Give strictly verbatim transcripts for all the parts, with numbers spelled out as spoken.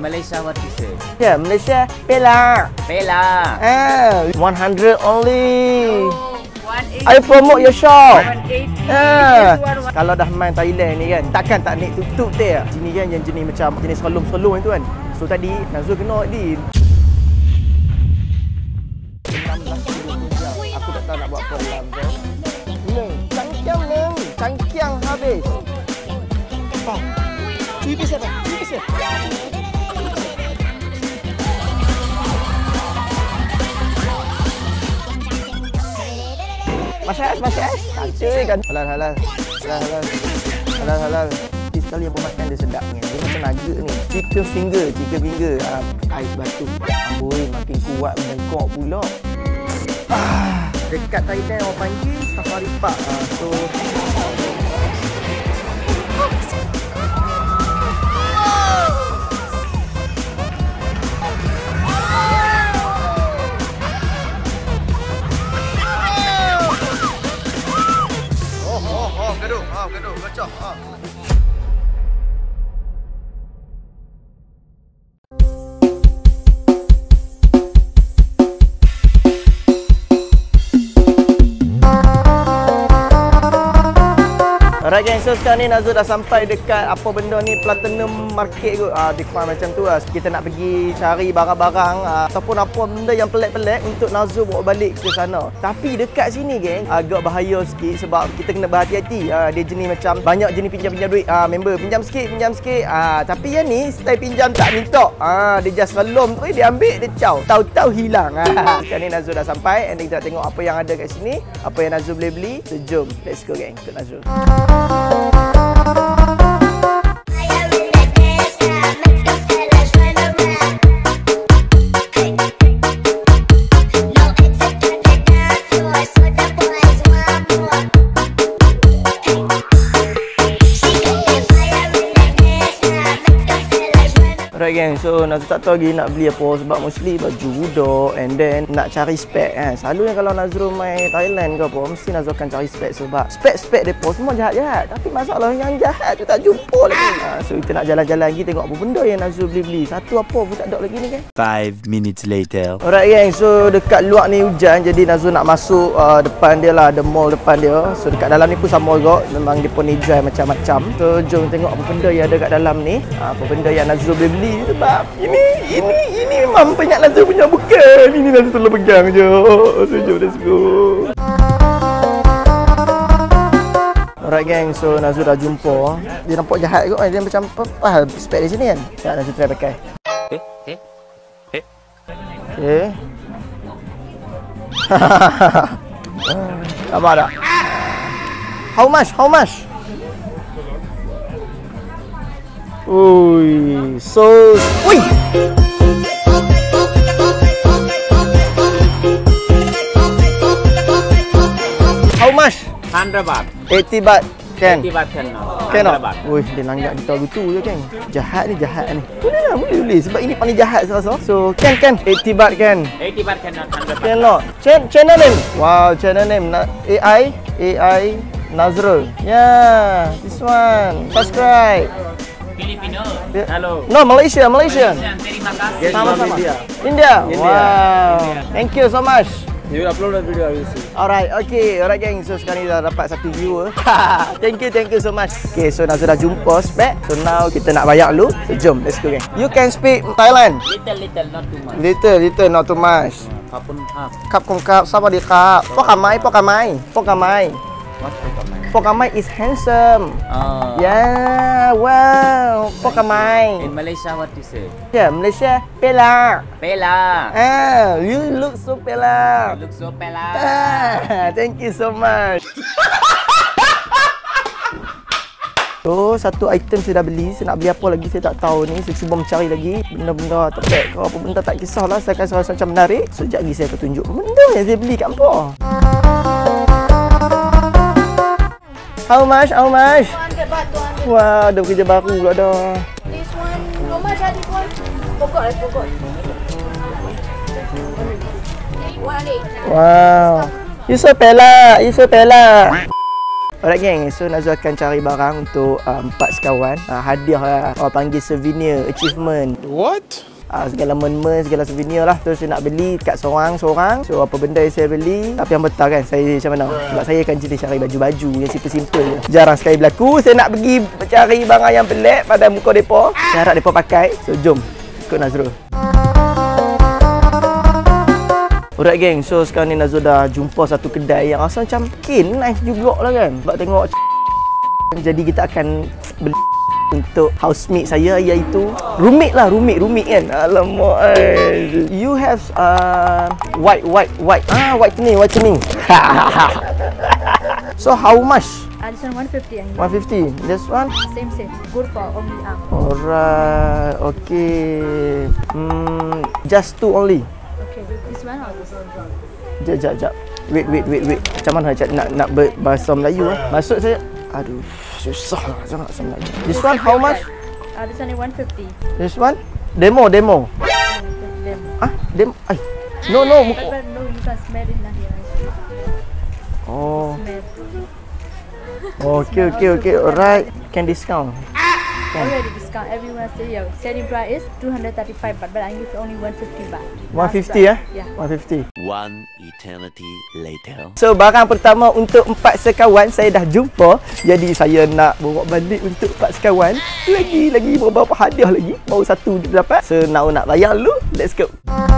Malaysia, what you say? Yeah, Malaysia, Pela. Pela. Ah, one hundred only. Oh, one eighty. I promote your shop. one eighty. Ah, kalau dah main Thailand ni kan, takkan tak naik tuk-tuk dia. Sini kan yang jenis macam jenis selum-selum itu kan. So tadi Nazul kena di. Aku tak tahu nak buat apa dalam tu. Neng, cangkiang neng, cangkiang habis. Oh, cuy pisah dah, cuy pisah. Masyas, masyas. Cantik kan. Halal, halal. Halal, halal. Halal, halal. This kali yang pemakan dia sedap ni. Dia macam nugget ni. Chicken finger, chicken finger. Ah, ais batu. Amboi, makin kuat bengkok pula. Ah, dekat Thailand orang panggil safari park. Ah, so gaduh, ah, gaduh, gacok, ah. Alright gang, so sekarang ni Nazul dah sampai dekat apa benda ni, Platinum Market kot. Ah, di depan macam tu lah. Kita nak pergi cari barang-barang ah, ataupun apa benda yang pelik-pelik untuk Nazul bawa balik ke sana. Tapi dekat sini geng, agak bahaya sikit sebab kita kena berhati-hati. Ah, dia jenis macam banyak jenis pinjam-pinjam duit. Ah, member pinjam sikit, pinjam sikit. Ah, tapi yang ni style pinjam tak minta. Ah, dia just selom tu dia ambil, dia caw. Tahu-tahu hilang. Ah, sekarang ni Nazul dah sampai and kita nak tengok apa yang ada kat sini, apa yang Nazul boleh beli. So jom, let's go geng, ikut Nazul. Alright gang, so Nazul tak tahu lagi nak beli apa sebab mostly baju budak and then nak cari spek kan. Selalunya kalau Nazul main Thailand ke apa, mesti Nazul akan cari spek sebab spek-spek depa semua jahat-jahat. Tapi masalah yang jahat tu tak jumpa lagi. Ha, so kita nak jalan-jalan lagi tengok apa benda yang Nazul beli-beli. Satu apa pun tak ada lagi ni kan. five minutes later. Alright gang, so dekat luar ni hujan jadi Nazul nak masuk uh, depan dia lah, ada mall depan dia. So dekat dalam ni pun sama juga, memang dia pun hijau macam-macam. So jom tengok apa benda yang ada kat dalam ni. Ha, apa benda yang Nazul boleh beli. Sebab ini, ini, ini memang banyak Nazul punya bukan. Ini Nazul tolong pegang je. So jom, let's go. Alright gang, so Nazul dah jumpa. Dia nampak jahat kot. Dia macam apa hal spek di sini kan. Tak, Nazul try pakai. Eh, eh, eh. Okay. Apa tak? How much? How much? Ui, so, ui. How much? one hundred baht. eighty baht. Can? eighty baht can now. Can one hundred tak? baht. Wih, dia langgar kita gitu je kan. Jahat ni, jahat ni. Boleh lah, boleh boleh. Sebab ini paling jahat saya rasa. So, can, can. eighty baht can. eighty baht cannot, one hundred baht. Can not. Ch channel name. Wow, channel name. Na A I, A I Nazrul. Yeah, this one. Subscribe. Filipino. Yeah. Halo. No, Malaysia, Malaysia. Terima kasih. Sama-sama. India. India. India. Wow. India. Thank you so much. You will upload a video, I will see. Alright, okay. Alright gang, so sekarang ni dah dapat satu viewer. Thank you, thank you so much. Okay, so Nazul dah jumpa spek. So now kita nak bayar dulu. So jom, let's go gang. You can speak Thailand. Little, little, not too much. Little, little, not too much. Kapun half. ครับคุณครับสวัสดีครับพ่อกาไม้พ่อกาไม้พ่อกาไม้ What for kamay? พ่อกาไม้ is handsome. Ah. Yeah, wow. พ่อกาไม้ In Malaysia, what you say? Yeah, Malaysia, Pela. Pela. Ah, you look so Pela. Look so pela. Ah, thank you so much. So, satu item saya dah beli. Saya nak beli apa lagi saya tak tahu ni. Saya cuba mencari lagi benda-benda tepek ke apa benda tak kisahlah. Saya akan rasa macam menarik. So, sekejap lagi saya akan tunjuk benda yang saya beli kat apa. How much? How much? two hundred baht, two hundred. Wah, ada kerja baru pula dah. This one, how much are this one? Forgot, I forgot. one hundred. Wow. You so Pela. You so Pela. Alright geng, so Nazrul akan cari barang untuk uh, empat sekawan. uh, Hadiah lah, orang panggil souvenir, achievement. What? Uh, segala men-men, segala souvenir lah. Terus saya nak beli kat seorang-seorang. So apa benda yang saya beli, tapi yang betul kan, saya macam mana? Sebab saya akan jenis cari baju-baju yang simple-simple je. Jarang sekali berlaku saya nak pergi cari barang yang pelik pada muka mereka. Saya harap mereka pakai. So jom ikut Nazrul. Alright geng, so sekarang ni Nazrul dah jumpa satu kedai yang rasa macam kin nice jugalah kan. Sebab tengok jadi kita akan beli untuk housemate saya, iaitu roommate lah, roommate, roommate kan. Alamak, eh. You have uh, white, white, white. Ah, whitening, whitening. So how much? Uh, this one one fifty. one fifty. This one? Same, same. Good for only arm. Alright, okay. Hmm, just two only. Okay, this one or this one? Jap, jap, jap. Wait, wait, wait, wait. Macam mana cak nak nak berbahasa Melayu eh? Maksud saya, aduh, susah lah sangat bahasa Melayu. This one how much? Uh, this one is one fifty. This one? Demo, demo. Demo. Ah, demo. Ay. No, no. But, but no, you can smell it now here. Oh. Smell. Okay, okay, okay. Alright. Can discount. Already discount. Everyone say your selling price is two hundred thirty-five baht, but I give you only one fifty baht. one Last fifty price. eh? Yeah. one fifty. One eternity later. So barang pertama untuk empat sekawan saya dah jumpa. Jadi saya nak bawa balik untuk empat sekawan. Lagi lagi beberapa hadiah lagi. Baru satu je dapat. So nak nak bayar dulu. Let's go.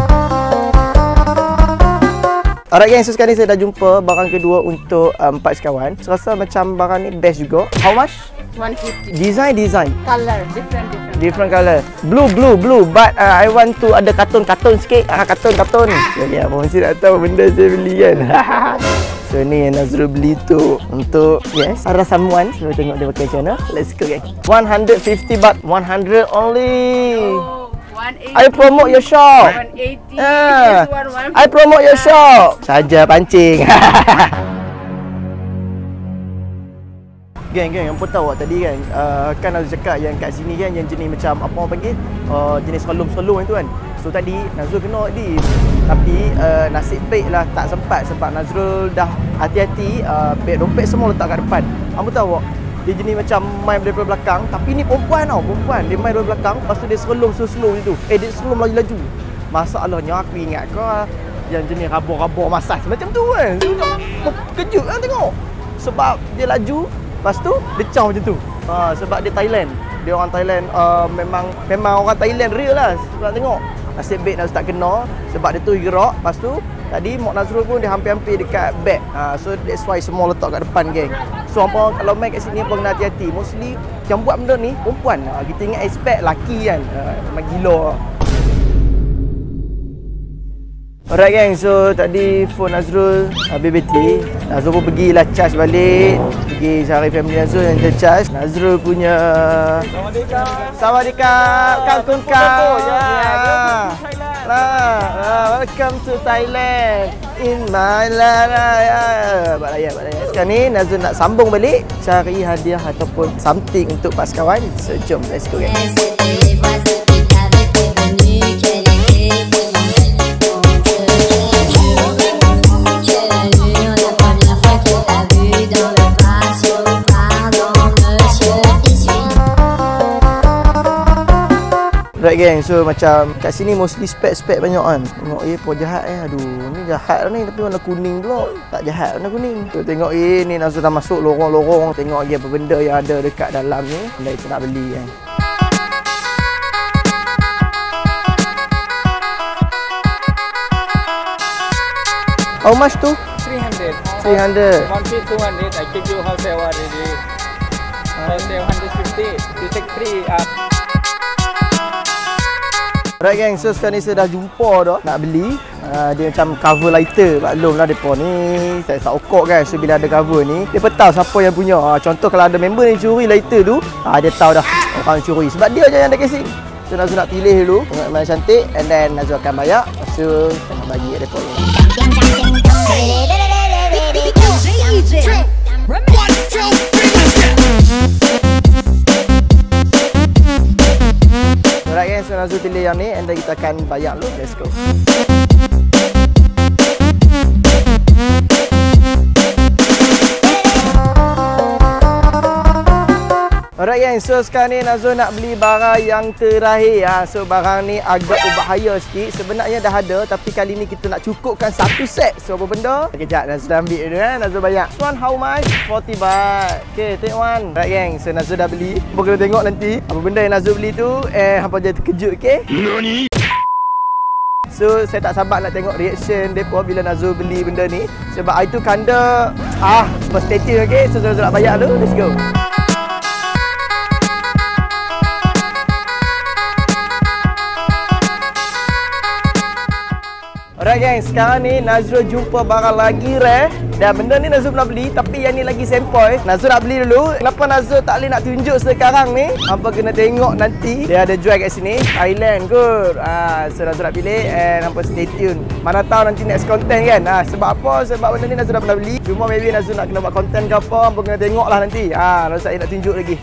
Alright geng, so sekarang ni saya dah jumpa barang kedua untuk um, empat sekawan. Saya rasa macam barang ni best juga. How much? one fifty. Design, design. Color, different, different. Different color. Blue, blue, blue. But uh, I want to ada kartun-kartun sikit. Ah, kartun-kartun. Jadi apa mesti nak tahu benda saya beli kan. So ni yang Nazrul beli tu untuk, yes, arah someone. So tengok dia pakai macam mana. Let's go guys. one fifty baht. one hundred only. Oh, one eighty. I promote your shop. one eighty. Ah, This one one I promote your shop. Saja pancing. Geng, geng, apa tahu tadi kan, uh, kan Nazrul cakap yang kat sini kan yang jenis macam apa orang panggil, uh, jenis selum-selum itu kan. So tadi Nazrul kena di, tapi uh, nasib baik lah tak sempat sebab Nazrul dah hati-hati, uh, beg dompet semua letak kat depan. Apa tahu dia jenis macam main daripada belakang, tapi ni perempuan tau, perempuan. Dia main daripada belakang, lepas tu dia selum slow-slow macam tu. Eh, dia selum laju-laju. Masalahnya aku ingat kau yang jenis rabor-rabor masas macam tu kan. Kejut kan tengok. Sebab dia laju, lepas tu dia caw macam tu. Ha, sebab dia Thailand. Dia orang Thailand, uh, memang memang orang Thailand real lah. Sebab tengok. Nasib baik Nazrul tak kena sebab dia tu gerak. Lepas tu tadi Mak Nazrul pun dia hampir-hampir dekat bag. Ha, so that's why semua letak kat depan geng. So apa kalau main kat sini apa kena hati-hati. Mostly yang buat benda ni perempuan. Ha, kita ingat expect lelaki kan. Ha, memang gila. Alright geng, so tadi phone Nazrul habis bateri. Nazrul pun pergilah charge balik. Pergi cari family Nazrul yang dia charge. Nazrul punya Sawadika. Sawadika. Kangkung kau. Ya. Lah, welcome to Thailand. In my life. Bak layan, bak layan. Sekarang ni Nazrul nak sambung balik cari hadiah ataupun something untuk pas kawan. So jom, let's go guys. Right geng, so macam kat sini mostly spek-spek banyak kan. Tengok eh, pun jahat eh. Aduh, ni jahat lah ni tapi warna kuning pula. Tak jahat warna kuning. So tengok eh, ni Nazrul dah masuk lorong-lorong. Tengok lagi apa benda yang ada dekat dalam ni. Benda kita nak beli kan. How much tu? three hundred. three hundred. One fee two hundred. I give you wholesale already. Wholesale one hundred fifty. You take three up. Right geng, so sekarang ni saya dah jumpa dah nak beli. uh, Dia macam cover lighter. Maklum lah mereka ni saya tak okok kan. So bila ada cover ni, dia tahu siapa yang punya. uh, Contoh kalau ada member yang curi lighter tu, uh, dia tahu dah orang curi. Sebab dia je yang ada casing. So Nazrul nak pilih dulu, tengok mana cantik. And then Nazrul akan bayar. Lepas tu saya nak bagi mereka. Alright guys, so Nazrul pilih yang ni and then kita akan bayar dulu. Let's go. Alright gang, so sekarang ni Nazul nak beli barang yang terakhir ha. So barang ni agak berbahaya sikit. Sebenarnya dah ada, tapi kali ni kita nak cukupkan satu set. So apa benda? Kejap Nazul dah ambil dulu eh. Nazul bayar. This one how much? forty baht. Okay, take one. Alright gang, so Nazul dah beli. Apa kena tengok nanti apa benda yang Nazul beli tu. Eh, hampa je terkejut, okay? Nani? So saya tak sabar nak tengok reaction mereka bila Nazul beli benda ni. Sebab itu kanda ah, stay tune, okay? So Nazul nak bayar dulu. Let's go. Alright gang, sekarang ni Nazrul jumpa barang lagi rare. Dan benda ni Nazrul pernah beli, tapi yang ni lagi sempoi. Nazrul nak beli dulu. Kenapa Nazrul tak boleh nak tunjuk sekarang ni? Hampa kena tengok nanti. Dia ada jual kat sini, Thailand kot. Ah, so Nazrul nak pilih and hampa stay tune. Mana tahu nanti next content kan. Ah, sebab apa? Sebab benda ni Nazrul dah pernah beli. Cuma maybe Nazrul nak kena buat content ke apa, hampa kena tengok lah nanti. Ah, Nazrul saya nak tunjuk lagi.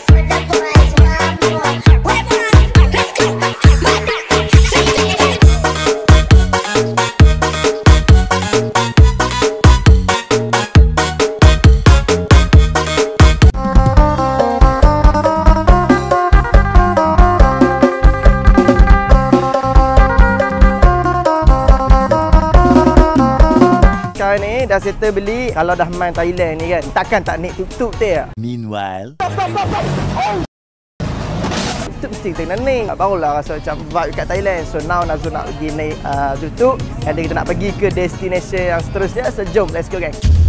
Ni dah settle beli. Kalau dah main Thailand ni kan, takkan tak naik tuk-tuk tu. Meanwhile, itu mesti kita kena naik. Barulah rasa macam vibe kat Thailand. So now Nazul nak pergi naik uh, tuk-tuk. Dan kita nak pergi ke destination yang seterusnya. So jom, let's go gang.